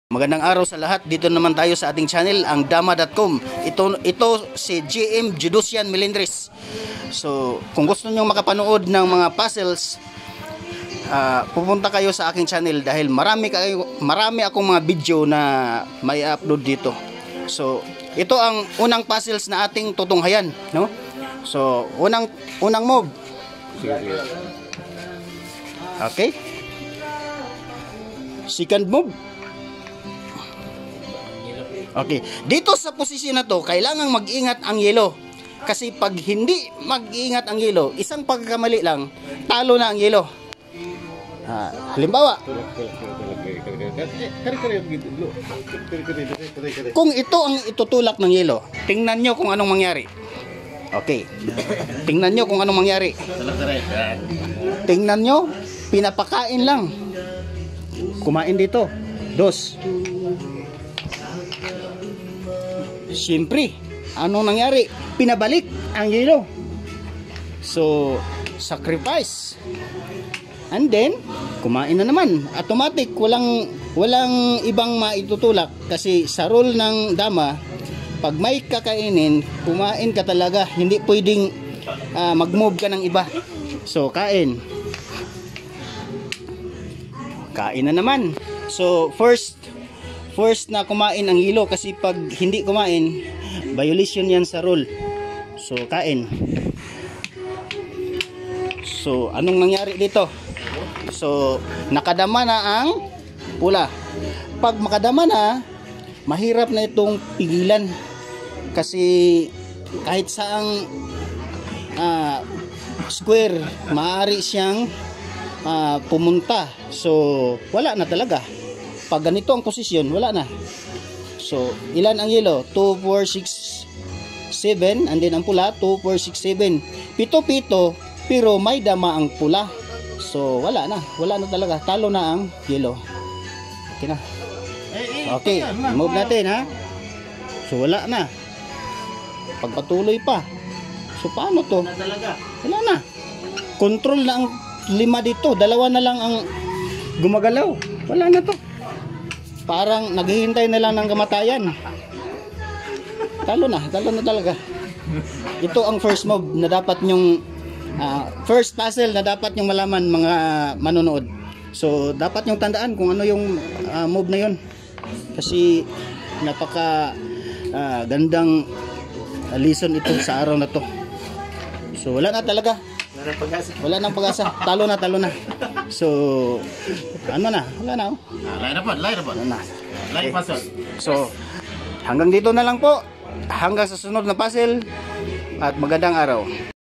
Magandang araw sa lahat. Dito naman tayo sa ating channel, ang Dama.com. Ito si GM Judocian Melendres. So, kung gusto niyo makapanood ng mga puzzles, pupunta kayo sa aking channel dahil marami akong mga video na may upload dito. So, ito ang unang puzzles na ating tutunghayan, no? So, unang move. Okay? Second move. Okay, dito sa posisyon na to, kailangang mag-ingat ang yelo. Kasi pag hindi mag-ingat ang yelo, isang pagkakamali lang, talo na ang yelo. Halimbawa, kung ito ang itutulak ng yelo, tingnan nyo kung anong mangyari. Okay, tingnan nyo kung anong mangyari. Tingnan nyo, pinapakain lang. Kumain dito. Dos. Siyempre, anong nangyari? Pinabalik ang yelo. So, sacrifice. And then, kumain na naman. Automatic, walang ibang maitutulak. Kasi sa rule ng dama, pag may kakainin, kumain ka talaga. Hindi pwedeng mag-move ka ng iba. So, kain. Kain na naman. So, first na kumain ang yelo, kasi pag hindi kumain, violation yan sa rule. So, kain. So, anong nangyari dito? So, nakadama na ang pula. Pag makadama na, mahirap na itong pigilan. Kasi kahit saang square, maaari siyang pumunta. So, wala na talaga. Pag ganito ang posisyon, wala na. So, ilan ang yelo? 2, 4, 6, 7. And then ang pula, 2, 4, 6, 7. Pito-pito, pero may dama ang pula. So, wala na. Wala na talaga. Talo na ang yelo. Okay na. Okay, move natin, ha? So, wala na. Pagpatuloy pa. So, paano to? Wala na. Control na ang 5 dito. 2 na lang ang gumagalaw. Wala na to. Parang naghihintay na lang ng kamatayan. Talo na talaga. Ito ang first move na dapat nyong first puzzle na dapat nyong malaman, mga manonood. So dapat nyong tandaan kung ano yung move na yon. Kasi napaka gandang lesson ito sa araw na to. So wala na talaga. Wala nang pag-asa. Talo na. So, ano na? Wala na. Lain na. Lain puzzle. So, hanggang dito na lang po. Hanggang sa sunod na puzzle. At magandang araw.